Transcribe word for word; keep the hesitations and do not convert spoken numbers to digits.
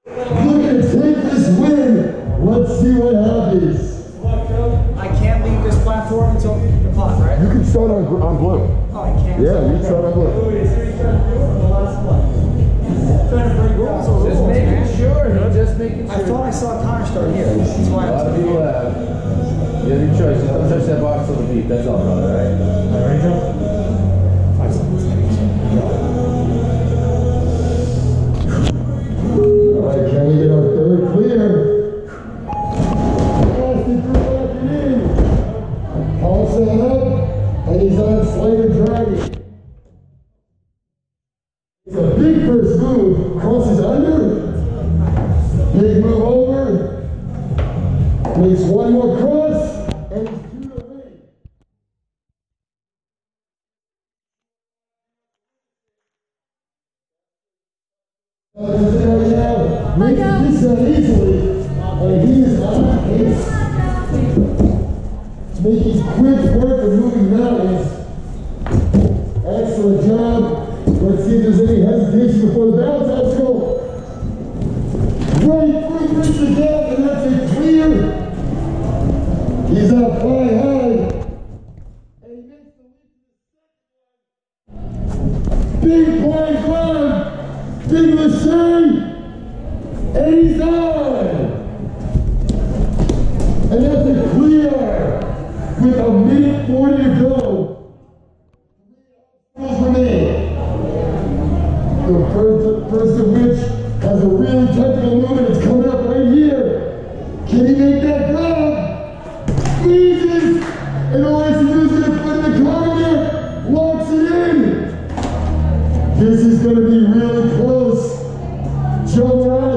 Looking to take this win. Let's see what happens. I can't leave this platform until the pot, right? You can start on, on blue. Oh, I can't. Yeah, you can start on blue. Trying to break rules or Just making sure, just making sure. I thought I saw Connor start here. That's why A lot of I'm people have. You have your choice. Just don't touch that box till the beat. That's all, brother, alright? Alright, ready, Joe? Five seconds. Alright, can we get our third clear? Nasty threw back it in. Paul set up, and he's on Slater Dragon. It's a big first move. Crosses under. Big move over. Makes one more cross. And he's two to win. Uh, right now, making this out easily. And he is on pace. Making quick work of moving mountains. Excellent job. Let's see if there's any hesitation before the bounce. Let's go. Great three minutes to go, and that's a clear. He's up fly high. And he makes the lead to the second one. Big play ground. Big machine. And he's on. And that's a clear. With a minute forty to go. Remain. The first, first of which has a really technical movement. It's coming up right here. Can he make that grab? Squeezes! And all he has to do is get a foot in the corner there. Locks it in. This is going to be really close. Joe Moravsky.